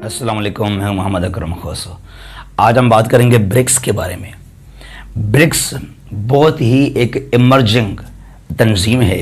अस्सलाम वालेकुम, मैं मोहम्मद अकरम खोसो। आज हम बात करेंगे ब्रिक्स के बारे में। ब्रिक्स बहुत ही एक इमर्जिंग तंजीम है,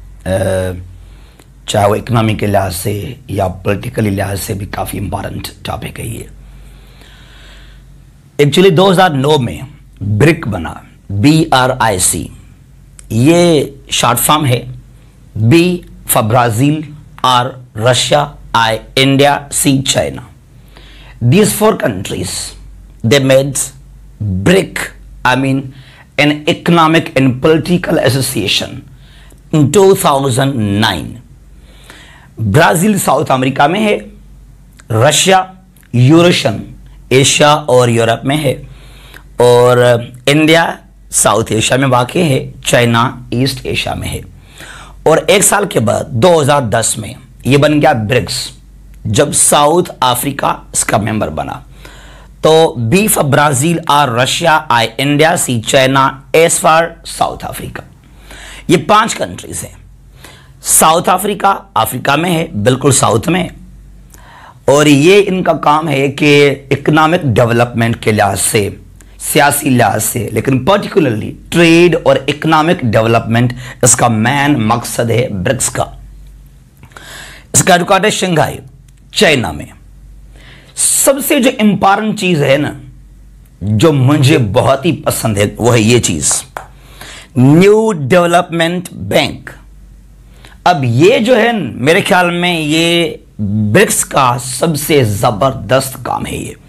चाहे वो इकनॉमी के लिहाज से या पॉलिटिकली लिहाज से भी काफ़ी इम्पॉर्टेंट टॉपिक है ये। एक्चुअली 2009 में ब्रिक बना, BRIC। ये शॉर्ट फॉर्म है, B for Brazil, R Russia, I India, C China. These four countries, they made BRIC, an economic and political association in 2009. Brazil South America में है, Russia Eurasian Asia और Europe में है, और India south Asia में वाक़ है, China east Asia में है। और एक साल के बाद 2010 में ये बन गया ब्रिक्स, जब साउथ अफ्रीका इसका मेंबर बना। तो B for Brazil, R Russia, I India, C China, S for South Africa. ये 5 कंट्रीज हैं। साउथ अफ्रीका अफ्रीका में है, बिल्कुल साउथ में, और ये इनका काम है कि इकोनॉमिक डेवलपमेंट के लिहाज से, सियासी लिहाज से, लेकिन पर्टिकुलरली ट्रेड और इकोनॉमिक डेवलपमेंट इसका मेन मकसद है ब्रिक्स का। इसका हेडक्वार्टर शंघाई चाइना में। सबसे जो इंपॉर्टेंट चीज है ना, जो मुझे बहुत ही पसंद है, वो है ये चीज, न्यू डेवलपमेंट बैंक। अब ये जो है मेरे ख्याल में ये ब्रिक्स का सबसे जबरदस्त काम है। ये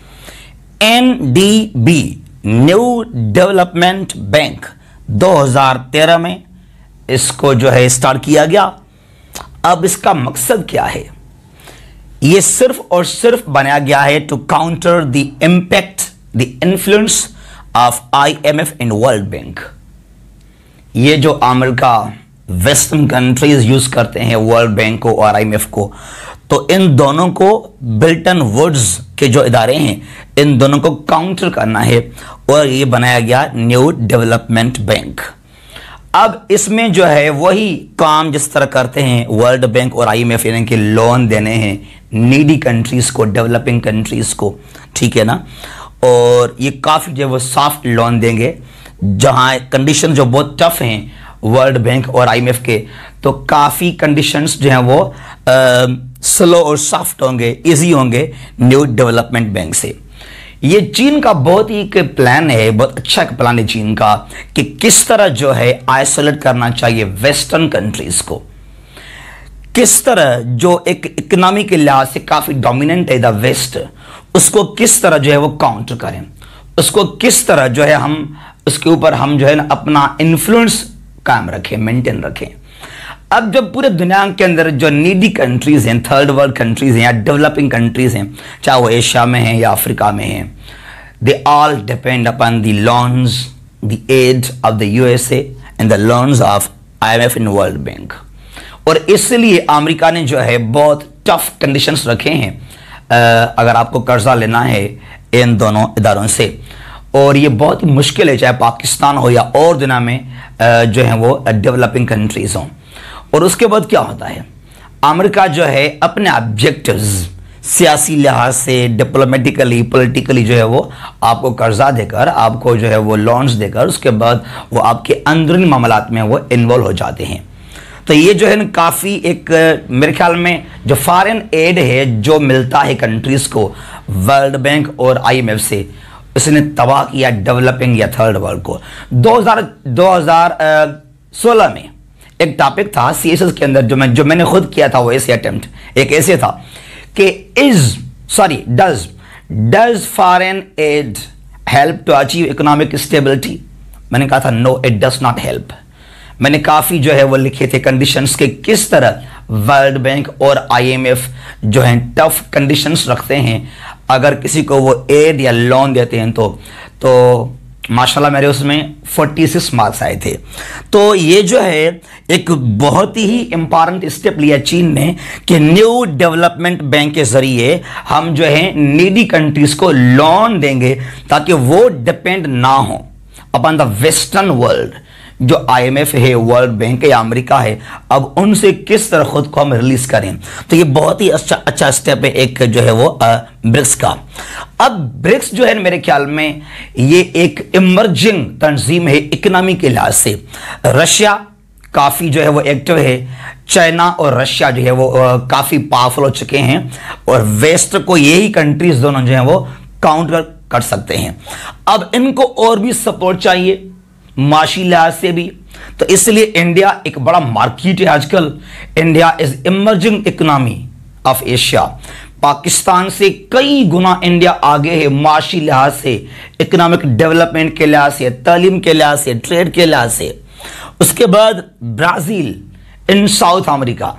NDB न्यू डेवलपमेंट बैंक 2013 में इसको जो है स्टार्ट किया गया। अब इसका मकसद क्या है? ये सिर्फ और सिर्फ बनाया गया है to counter the impact, the influence of IMF in World Bank. ये जो अमेरिका वेस्टर्न कंट्रीज यूज करते हैं वर्ल्ड बैंक को और IMF को, तो इन दोनों को बिल्टन वुड्स के जो इदारे हैं, इन दोनों को काउंटर करना है, और ये बनाया गया न्यू डेवलपमेंट बैंक। अब इसमें जो है वही काम जिस तरह करते हैं वर्ल्ड बैंक और IMF, यानी कि लोन देने हैं नीडी कंट्रीज को, डेवलपिंग कंट्रीज को, ठीक है ना। और ये काफ़ी जो है वो सॉफ्ट लोन देंगे, जहां कंडीशन जो बहुत टफ हैं वर्ल्ड बैंक और IMF के, तो काफ़ी कंडीशंस जो हैं वो स्लो और सॉफ्ट होंगे, इजी होंगे न्यू डेवलपमेंट बैंक से। ये चीन का बहुत ही एक प्लान है, बहुत अच्छा एक प्लान है चीन का, कि किस तरह जो है आइसोलेट करना चाहिए वेस्टर्न कंट्रीज को, किस तरह जो एक इकोनॉमी के लिहाज से काफी डोमिनेंट है द वेस्ट, उसको किस तरह जो है वो काउंटर करें, उसको किस तरह जो है हम उसके ऊपर हम जो है ना अपना इन्फ्लुएंस कायम रखें, मेंटेन रखें। अब जब पूरे दुनिया के अंदर जो नीडी कंट्रीज हैं, थर्ड वर्ल्ड कंट्रीज हैं या डेवलपिंग कंट्रीज हैं, चाहे वो एशिया में हैं या अफ्रीका में हैं, they all depend upon the loans, the aid of the USA and the loans of IMF in World Bank. और इसलिए अमेरिका ने जो है बहुत टफ कंडीशंस रखे हैं अगर आपको कर्जा लेना है इन दोनों इदारों से, और ये बहुत ही मुश्किल है, चाहे पाकिस्तान हो या और दुनिया में जो है वो डेवलपिंग कंट्रीज हों। और उसके बाद क्या होता है, अमेरिका जो है अपने ऑब्जेक्टिव्स सियासी लिहाज से, डिप्लोमेटिकली, पॉलिटिकली जो है वो आपको कर्जा देकर, आपको जो है वो लोन्स देकर, उसके बाद वो आपके अंदरूनी मामलात में वो इन्वॉल्व हो जाते हैं। तो ये जो है ना काफ़ी एक मेरे ख्याल में जो फॉरेन एड है जो मिलता है कंट्रीज को वर्ल्ड बैंक और IMF से, उसने तबाह किया डेवलपिंग या थर्ड वर्ल्ड को। 2016 में एक टॉपिक था CSS के अंदर जो मैंने खुद किया था, वो ऐसे अटेम्प्ट एक ऐसे था कि does foreign aid help to achieve economic stability. मैंने कहा था no, it does not help. मैंने काफ़ी जो है वो लिखे थे कंडीशंस के किस तरह वर्ल्ड बैंक और IMF जो है टफ कंडीशंस रखते हैं अगर किसी को वो एड या लोन देते हैं तो माशाल्लाह मेरे उसमें 46 मार्क्स आए थे। तो ये जो है एक बहुत ही इंपॉर्टेंट स्टेप लिया चीन ने कि न्यू डेवलपमेंट बैंक के जरिए हम जो है नीडी कंट्रीज को लोन देंगे ताकि वो डिपेंड ना हो अपॉन द वेस्टर्न वर्ल्ड, जो IMF है, वर्ल्ड बैंक है या अमेरिका है, अब उनसे किस तरह खुद को हम रिलीज करें। तो ये बहुत ही अच्छा स्टेप है एक जो है वो ब्रिक्स का। अब ब्रिक्स जो है मेरे ख्याल में ये एक इमर्जिंग तंजीम है इकोनॉमी के लिहाज से। रशिया काफी जो है वो एक्टिव है, चाइना और रशिया जो है वो काफी पावरफुल हो चुके हैं, और वेस्ट को यही कंट्रीज दोनों जो है वो काउंटर कर सकते हैं। अब इनको और भी सपोर्ट चाहिए माशी लिहाज से भी, तो इसलिए इंडिया एक बड़ा मार्केट है आजकल। India is emerging economy of Asia. Pakistan से कई गुना इंडिया आगे है माशी लिहाज से, इकोनॉमिक डेवलपमेंट के लिहाज से, तालीम के लिहाज से, ट्रेड के लिहाज से। उसके बाद Brazil in South America.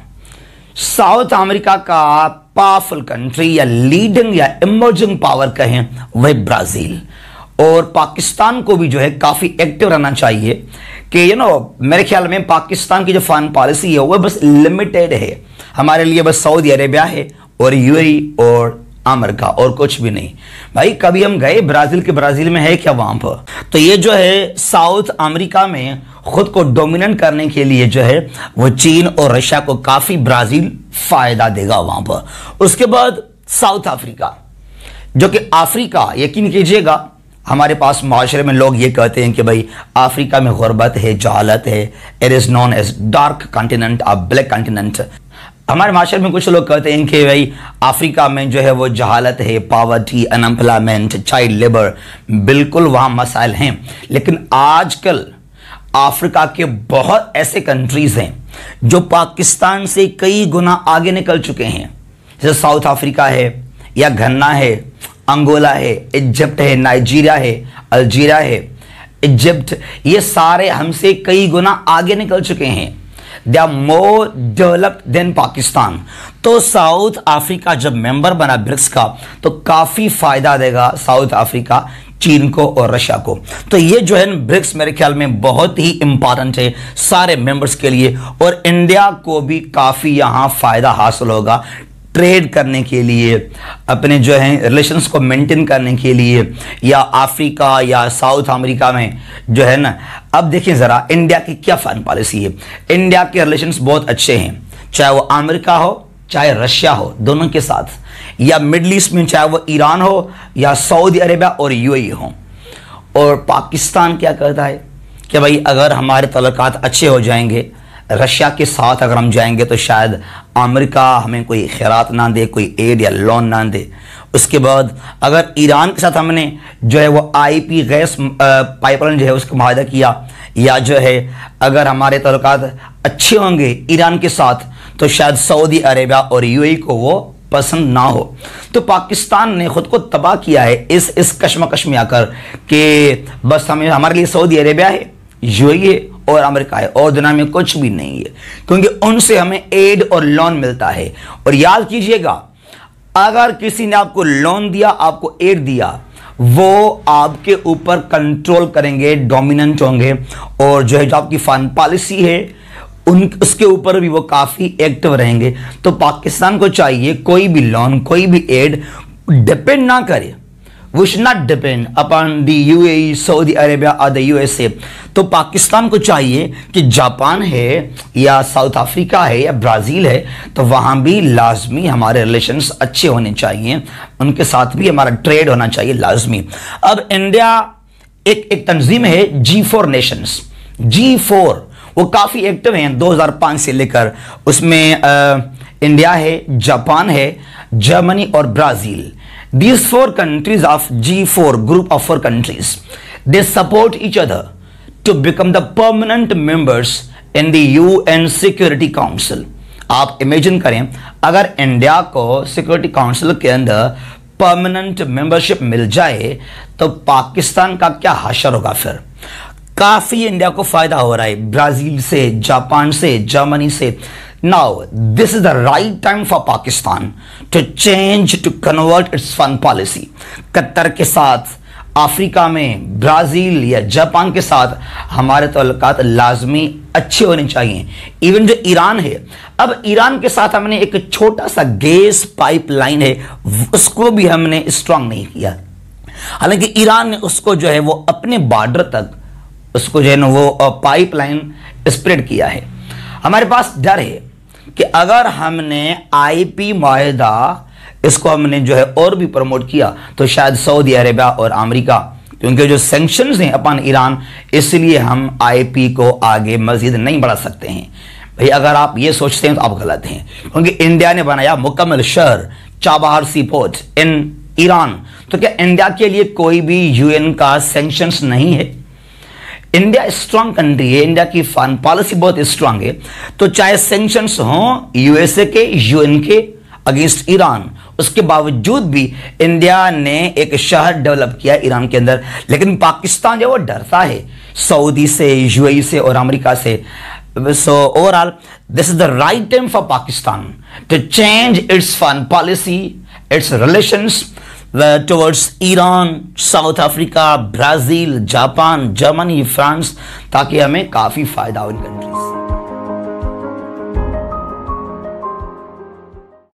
South America का पावरफुल कंट्री या लीडिंग या इमर्जिंग पावर कहें वह ब्राजील। और पाकिस्तान को भी जो है काफी एक्टिव रहना चाहिए कि मेरे ख्याल में पाकिस्तान की जो फॉरेन पॉलिसी है वह बस लिमिटेड है। हमारे लिए बस सऊदी अरेबिया है और यूएई और अमेरिका, और कुछ भी नहीं। भाई कभी हम गए ब्राजील में है क्या वहां पर? तो ये जो है साउथ अमेरिका में खुद को डोमिनेट करने के लिए जो है वो चीन और रशिया को काफी ब्राजील फायदा देगा वहां पर। उसके बाद साउथ अफ्रीका, जो कि अफ्रीका, यकीन कीजिएगा हमारे पास माशरे में लोग ये कहते हैं कि भाई अफ्रीका में गुर्बत है, जहालत है, it is known as dark continent, a black continent. हमारे माशरे में कुछ लोग कहते हैं कि भाई अफ्रीका में जो है वो जहालत है, पॉवर्टी, अनएम्प्लॉयमेंट, चाइल्ड लेबर, बिल्कुल वहां मसाइल हैं। लेकिन आजकल अफ्रीका के बहुत ऐसे कंट्रीज हैं जो पाकिस्तान से कई गुना आगे निकल चुके हैं, जैसे साउथ अफ्रीका है या घन्ना है, अंगोला है, इजिप्ट है, नाइजीरिया है, अल्जीरिया है, इजिप्ट, ये सारे हमसे कई गुना आगे निकल चुके हैं। They are more developed than Pakistan. तो साउथ अफ्रीका जब मेंबर बना ब्रिक्स का तो काफी फायदा देगा साउथ अफ्रीका चीन को और रशिया को। तो ये जो है ब्रिक्स मेरे ख्याल में बहुत ही इंपॉर्टेंट है सारे मेंबर्स के लिए, और इंडिया को भी काफी यहां फायदा हासिल होगा ट्रेड करने के लिए, अपने जो है रिलेशंस को मेंटेन करने के लिए, या अफ्रीका या साउथ अमेरिका में जो है ना। अब देखिए जरा इंडिया की क्या फॉरेन पॉलिसी है। इंडिया के रिलेशंस बहुत अच्छे हैं, चाहे वो अमेरिका हो चाहे रशिया हो, दोनों के साथ, या मिडल ईस्ट में चाहे वो ईरान हो या सऊदी अरेबिया और यूएई हो। और पाकिस्तान क्या कहता है कि भाई अगर हमारे तल्लुकात अच्छे हो जाएंगे रशिया के साथ, अगर हम जाएंगे तो शायद अमेरिका हमें कोई खैरात ना दे, कोई एड या लोन ना दे। उसके बाद अगर ईरान के साथ हमने जो है वो आईपी गैस पाइपलाइन जो है उसका मुआहदा किया, या जो है अगर हमारे तल्लुकात अच्छे होंगे ईरान के साथ, तो शायद सऊदी अरेबिया और यूएई को वो पसंद ना हो। तो पाकिस्तान ने खुद को तबाह किया है इस कश्मकश में आकर कि बस हमारे लिए सऊदी अरेबिया है, यूएई है और अमेरिका है, और दुनिया में कुछ भी नहीं है, क्योंकि उनसे हमें एड और लोन मिलता है। और याद कीजिएगा, अगर किसी ने आपको लोन दिया, आपको एड दिया, वो आपके ऊपर कंट्रोल करेंगे, डोमिनेंट होंगे, और जो है जो आपकी फॉरेन पॉलिसी है उसके ऊपर भी वो काफी एक्टिव रहेंगे। तो पाकिस्तान को चाहिए कोई भी लोन, कोई भी एड डिपेंड ना करे, we should not depend upon the UAE, Saudi Arabia और the USA। तो पाकिस्तान को चाहिए कि जापान है या साउथ अफ्रीका है या ब्राजील है, तो वहां भी लाजमी हमारे रिलेशंस अच्छे होने चाहिए, उनके साथ भी हमारा ट्रेड होना चाहिए लाजमी। अब इंडिया एक तंजीम है G4 नेशंस, G4 वो काफी एक्टिव हैं 2005 से लेकर। उसमें इंडिया है, जापान है, जर्मनी और Brazil. These 4 countries of G4 group of 4 countries, they support each other to become the permanent members in the UN Security Council। आप इमेजिन करें अगर इंडिया को सिक्योरिटी काउंसिल के अंदर परमानेंट मेंबरशिप मिल जाए तो पाकिस्तान का क्या हाशर होगा। फिर काफी इंडिया को फायदा हो रहा है ब्राजील से, जापान से, जर्मनी से। Now, this is the right time for Pakistan to change, to convert its foreign policy। Qatar के साथ, अफ्रीका में, ब्राजील या जापान के साथ हमारे तल्लुकात लाजमी अच्छे होने चाहिए। इवन जो ईरान है, अब ईरान के साथ हमने एक छोटा सा गैस पाइपलाइन है, उसको भी हमने स्ट्रांग नहीं किया। हालांकि ईरान ने उसको जो है वो अपने बॉर्डर तक उसको जो है ना वो पाइपलाइन स्प्रेड किया है। हमारे पास डर है कि अगर हमने आईपी माहिदा इसको हमने जो है और भी प्रमोट किया तो शायद सऊदी अरेबिया और अमेरिका, क्योंकि जो सैंक्शंस हैं अपन ईरान, इसलिए हम आईपी को आगे मजीद नहीं बढ़ा सकते हैं। भाई अगर आप ये सोचते हैं तो आप गलत हैं, क्योंकि इंडिया ने बनाया मुकम्मल शहर Chabahar sea port in Iran. तो क्या इंडिया के लिए कोई भी यूएन का सैंक्शंस नहीं है? इंडिया स्ट्रांग कंट्री है, इंडिया की फॉरेन पॉलिसी बहुत स्ट्रांग है। तो चाहे सैंक्शंस हों यूएसए के, यूएन के अगेंस्ट ईरान, उसके बावजूद भी इंडिया ने एक शहर डेवलप किया ईरान के अंदर। लेकिन पाकिस्तान जो वो डरता है सऊदी से, यूएई से और अमेरिका से। So overall, this is the right time for Pakistan to change its foreign policy, its relations towards Iran, South Africa, Brazil, Japan, Germany, France, ताकि हमें काफी फायदा हो इन कंट्रीज से।